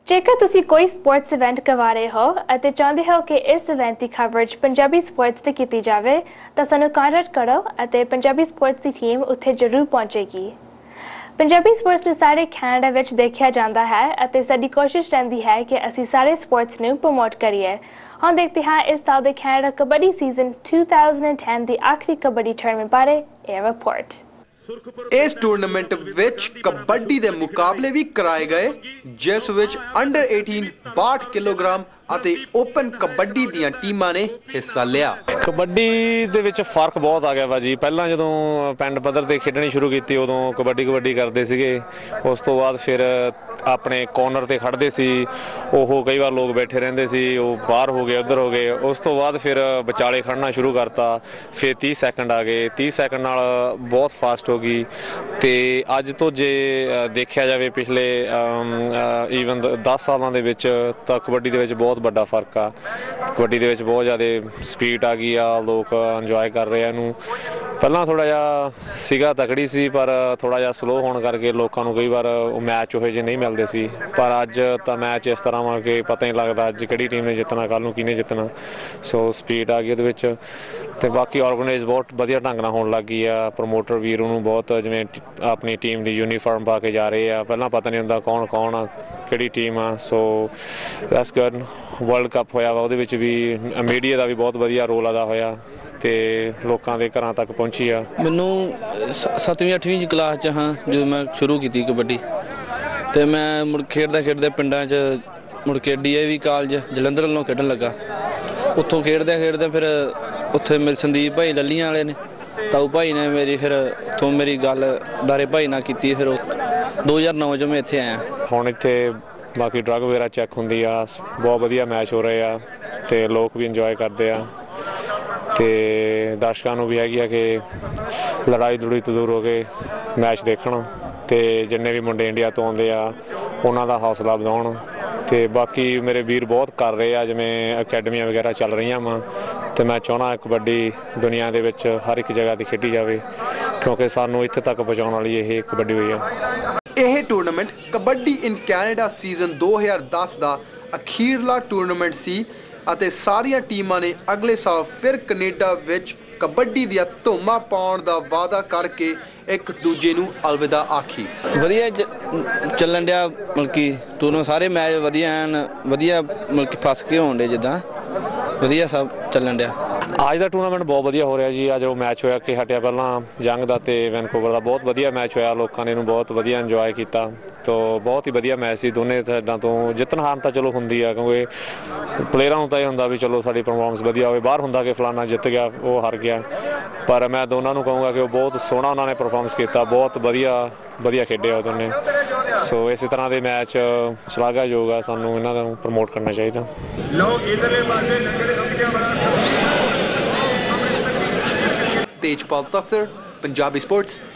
ਜੇਕਰ ਤੁਸੀਂ ਕੋਈ ਸਪੋਰਟਸ ਇਵੈਂਟ ਕਰਵਾ ਰਹੇ ਹੋ ਅਤੇ ਚਾਹੁੰਦੇ ਹੋ ਕਿ ਇਸ ਇਵੈਂਟ ਦੀ ਕਵਰੇਜ ਪੰਜਾਬੀ ਸਪੋਰਟਸ ਤੇ ਕੀਤੀ ਜਾਵੇ ਤਾਂ ਸਾਨੂੰ ਕੰਟੈਕਟ ਕਰੋ ਅਤੇ ਪੰਜਾਬੀ ਸਪੋਰਟਸ ਦੀ ਟੀਮ ਉੱਥੇ ਜ਼ਰੂਰ ਪਹੁੰਚੇਗੀ। ਪੰਜਾਬੀ ਸਪੋਰਟਸ ਨੂੰ ਸਾਰੇ ਕੈਨੇਡਾ ਵਿੱਚ ਦੇਖਿਆ ਜਾਂਦਾ ਹੈ ਅਤੇ ਸਾਡੀ ਕੋਸ਼ਿਸ਼ ਰਹਿੰਦੀ ਹੈ ਕਿ ਅਸੀਂ ਸਾਰੇ ਸਪੋਰਟਸ ਨੂੰ ਪ੍ਰਮੋਟ ਕਰੀਏ। ਹੁਣ ਦੇਖਦੇ ਹਾਂ ਇਸ ਸਾਲ ਦੇ ਕੈਨੇਡਾ ਕਬੱਡੀ ਸੀਜ਼ਨ 2010 ਦੀ ਆਖਰੀ ਕਬੱਡੀ ਟੂਰਨਾਮੈਂਟ ਬਾਰੇ ਇਹ ਰਿਪੋਰਟ। इस टूर्नामेंट विच कबड्डी दे मुकाबले भी कराए गए जिस विच अंडर 18 62 किलोग्राम ਅਤੇ ओपन कबड्डी ਦੀਆਂ ਟੀਮਾਂ ਨੇ ਹਿੱਸਾ ਲਿਆ। कबड्डी ਦੇ ਵਿੱਚ ਫਰਕ ਬਹੁਤ ਆ ਗਿਆ ਵਾ ਜੀ। ਪਹਿਲਾਂ ਜਦੋਂ ਪਿੰਡ ਪੱਧਰ ਤੇ ਖੇਡਣੀ ਸ਼ੁਰੂ ਕੀਤੀ ਉਦੋਂ ਕਬੱਡੀ ਕਰਦੇ ਸੀਗੇ। ਉਸ ਤੋਂ ਬਾਅਦ ਫਿਰ ਆਪਣੇ ਕਾਰਨਰ ਤੇ ਖੜਦੇ ਸੀ, ਉਹ ਕਈ ਵਾਰ ਲੋਕ ਬੈਠੇ ਰਹਿੰਦੇ ਸੀ, ਉਹ ਬਾਹਰ ਹੋ ਗਏ ਉੱਧਰ ਹੋ ਗਏ। ਉਸ ਤੋਂ ਬਾਅਦ ਫਿਰ ਵਿਚਾਲੇ ਖੜਨਾ ਸ਼ੁਰੂ ਕਰਤਾ। ਫਿਰ 30 ਸੈਕਿੰਡ ਆ ਗਏ। 30 ਸੈਕਿੰਡ ਨਾਲ ਬਹੁਤ ਫਾਸਟ ਹੋ ਗਈ। ਤੇ ਅੱਜ ਤੋਂ ਜੇ ਦੇਖਿਆ ਜਾਵੇ ਪਿਛਲੇ ਈਵਨ 10 ਸਾਲਾਂ ਦੇ ਵਿੱਚ ਤਾਂ ਕਬੱਡੀ ਦੇ ਵਿੱਚ ਬਹੁਤ ਵੱਡਾ ਫਰਕ ਆ। ਕਬੱਡੀ ਦੇ ਵਿੱਚ ਬਹੁਤ ਜ਼ਿਆਦਾ ਸਪੀਡ ਆ ਗਈ ਆ, ਲੋਕ ਇੰਜੋਏ ਕਰ ਰਹੇ ਆ ਇਹਨੂੰ। ਪਹਿਲਾਂ ਥੋੜ੍ਹਾ ਜਿਹਾ ਸੀਗਾ ਤਕੜੀ ਸੀ, ਪਰ ਥੋੜ੍ਹਾ ਜਿਹਾ ਸਲੋਅ ਹੋਣ ਕਰਕੇ ਲੋਕਾਂ ਨੂੰ ਕਈ ਵਾਰ ਉਹ ਮੈਚ ਉਹੋ ਜਿਹੇ ਨਹੀਂ ਮਿਲਦੇ ਸੀ। ਪਰ ਅੱਜ ਤਾਂ ਮੈਚ ਇਸ ਤਰ੍ਹਾਂ ਵਾ ਕਿ ਪਤਾ ਨਹੀਂ ਲੱਗਦਾ ਅੱਜ ਕਿਹੜੀ ਟੀਮ ਨੇ ਜਿੱਤਣਾ, ਕੱਲ੍ਹ ਨੂੰ ਕਿਹਨੇ ਜਿੱਤਣਾ। ਸੋ ਸਪੀਡ ਆ ਗਈ ਉਹਦੇ ਵਿੱਚ। ਅਤੇ ਬਾਕੀ ਔਰਗਨਾਈਜ਼ ਬਹੁਤ ਵਧੀਆ ਢੰਗ ਨਾਲ ਹੋਣ ਲੱਗ ਗਈ ਆ। ਪ੍ਰਮੋਟਰ ਵੀਰ ਉਹਨੂੰ ਬਹੁਤ ਜਿਵੇਂ ਆਪਣੀ ਟੀਮ ਦੀ ਯੂਨੀਫਾਰਮ ਪਾ ਕੇ ਜਾ ਰਹੇ ਆ। ਪਹਿਲਾਂ ਪਤਾ ਨਹੀਂ ਹੁੰਦਾ ਕੌਣ ਆ, ਕਿਹੜੀ ਟੀਮ ਆ। So that's good. World cup ਹੋਇਆ ਵਾ, ਉਹਦੇ ਵਿੱਚ ਵੀ ਮੀਡੀਆ ਦਾ ਵੀ ਬਹੁਤ ਵਧੀਆ ਰੋਲ ਅਦਾ ਹੋਇਆ ਅਤੇ ਲੋਕਾਂ ਦੇ ਘਰਾਂ ਤੱਕ ਪਹੁੰਚੀ ਆ। ਮੈਨੂੰ 7ਵੀਂ 8ਵੀਂ ਕਲਾਸ 'ਚ ਹਾਂ ਜਦੋਂ ਮੈਂ ਸ਼ੁਰੂ ਕੀਤੀ ਕਬੱਡੀ, ਅਤੇ ਮੈਂ ਮੁੜ ਖੇਡਦੇ ਪਿੰਡਾਂ 'ਚ ਮੁੜ ਕੇ DAV ਕਾਲਜ ਜਲੰਧਰ ਵੱਲੋਂ ਖੇਡਣ ਲੱਗਾ। ਉੱਥੋਂ ਖੇਡਦੇ ਫਿਰ ਉੱਥੇ ਸੰਦੀਪ ਭਾਈ ਲੱਲੀਆਂ ਵਾਲੇ ਨੇ, ਤਾਊ ਭਾਈ ਨੇ ਮੇਰੀ ਫਿਰ ਉੱਥੋਂ ਮੇਰੀ ਗੱਲ ਦਾਰੇ ਭਾਈ ਨਾਲ ਕੀਤੀ। ਫਿਰ 2009 'ਚ ਮੈਂ ਇੱਥੇ ਆਇਆ। ਹੁਣ ਇੱਥੇ ਬਾਕੀ ਡਰੱਗ ਵਗੈਰਾ ਚੈੱਕ ਹੁੰਦੀ ਆ। ਬਹੁਤ ਵਧੀਆ ਮੈਚ ਹੋ ਰਹੇ ਆ ਅਤੇ ਲੋਕ ਵੀ ਇੰਜੋਏ ਕਰਦੇ ਆ ਅਤੇ ਦਰਸ਼ਕਾਂ ਨੂੰ ਵੀ ਹੈਗੀ ਆ ਕਿ ਲੜਾਈ ਤੋਂ ਦੂਰ ਹੋ ਕੇ ਮੈਚ ਦੇਖਣ ਅਤੇ ਜਿੰਨੇ ਵੀ ਮੁੰਡੇ ਇੰਡੀਆ ਤੋਂ ਆਉਂਦੇ ਆ ਉਹਨਾਂ ਦਾ ਹੌਸਲਾ ਵਧਾਉਣ। ਅਤੇ ਬਾਕੀ ਮੇਰੇ ਵੀਰ ਬਹੁਤ ਕਰ ਰਹੇ ਆ, ਜਿਵੇਂ ਅਕੈਡਮੀਆਂ ਵਗੈਰਾ ਚੱਲ ਰਹੀਆਂ ਵਾ। ਅਤੇ ਮੈਂ ਚਾਹੁੰਦਾ ਕਬੱਡੀ ਦੁਨੀਆ ਦੇ ਵਿੱਚ ਹਰ ਇੱਕ ਜਗ੍ਹਾ 'ਤੇ ਖੇਡੀ ਜਾਵੇ, ਕਿਉਂਕਿ ਸਾਨੂੰ ਇੱਥੇ ਤੱਕ ਪਹੁੰਚਾਉਣ ਵਾਲੀ ਇਹ ਕਬੱਡੀ ਹੋਈ ਆ। ਇਹ tournament kabaddi in Canada season 2010 ਦਾ ਅਖੀਰਲਾ ਟੂਰਨਾਮੈਂਟ ਸੀ ਅਤੇ ਸਾਰੀਆਂ ਟੀਮਾਂ ਨੇ ਅਗਲੇ ਸਾਲ ਫਿਰ ਕੈਨੇਡਾ ਵਿੱਚ ਕਬੱਡੀ ਦੀਆਂ ਧੂਮਾਂ ਪਾਉਣ ਦਾ ਵਾਅਦਾ ਕਰਕੇ ਇੱਕ ਦੂਜੇ ਨੂੰ ਅਲਵਿਦਾ ਆਖੀ। ਵਧੀਆ ਚੱਲਣ ਡਿਆ, ਮਤਲਬ ਕਿ ਟੂਰਨਾਮੈਂਟ ਸਾਰੇ ਮੈਚ ਵਧੀਆ ਐਨ ਵਧੀਆ, ਮਤਲਬ ਕਿ ਫਸ ਕੇ ਹੋਣ ਡੇ, ਜਿੱਦਾਂ ਵਧੀਆ ਸਭ ਚੱਲਣ ਡਿਆ। ਅੱਜ ਦਾ ਟੂਰਨਾਮੈਂਟ ਬਹੁਤ ਵਧੀਆ ਹੋ ਰਿਹਾ ਜੀ। ਅੱਜ ਉਹ ਮੈਚ ਹੋਇਆ ਕਿ ਹਟਿਆ ਪਹਿਲਾਂ ਜੰਗ ਦਾ ਅਤੇ ਵੈਨਕੂਵਰ ਦਾ, ਬਹੁਤ ਵਧੀਆ ਮੈਚ ਹੋਇਆ। ਲੋਕਾਂ ਨੇ ਇਹਨੂੰ ਬਹੁਤ ਵਧੀਆ ਇੰਜੋਏ ਕੀਤਾ। ਤੋ ਬਹੁਤ ਹੀ ਵਧੀਆ ਮੈਚ ਸੀ ਦੋਨੇ ਸਾਈਡਾਂ ਤੋਂ। ਜਿੱਤਣ ਹਾਰਨ ਤਾਂ ਚਲੋ ਹੁੰਦੀ ਆ, ਕਿਉਂਕਿ ਪਲੇਅਰਾਂ ਨੂੰ ਤਾਂ ਇਹ ਹੁੰਦਾ ਵੀ ਚਲੋ ਸਾਡੀ ਪਰਫੋਰਮੈਂਸ ਵਧੀਆ ਹੋਵੇ। ਬਾਹਰ ਹੁੰਦਾ ਕਿ ਫਲਾਨਾ ਜਿੱਤ ਗਿਆ, ਉਹ ਹਾਰ ਗਿਆ। ਪਰ ਮੈਂ ਦੋਨਾਂ ਨੂੰ ਕਹੂੰਗਾ ਕਿ ਉਹ ਬਹੁਤ ਸੋਹਣਾ ਉਹਨਾਂ ਨੇ ਪਰਫੋਰਮੈਂਸ ਕੀਤਾ, ਬਹੁਤ ਵਧੀਆ ਖੇਡੇ ਉਹ ਦੋਨੇ। ਸੋ ਇਸੇ ਤਰ੍ਹਾਂ ਦੇ ਮੈਚ ਸ਼ਲਾਘਾਯੋਗ ਆ, ਸਾਨੂੰ ਇਹਨਾਂ ਨੂੰ ਪ੍ਰਮੋਟ ਕਰਨਾ ਚਾਹੀਦਾ। ਤੇਜਪਾਲ ਤਖਤਰ, ਪੰਜਾਬੀ ਸਪੋਰਟਸ।